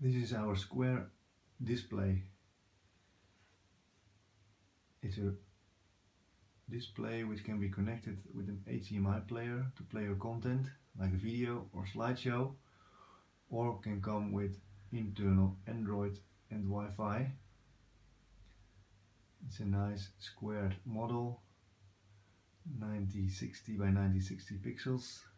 This is our square display. It's a display which can be connected with an HDMI player to play your content, like a video or slideshow, or can come with internal Android and Wi-Fi. It's a nice squared model, 9060 by 9060 pixels.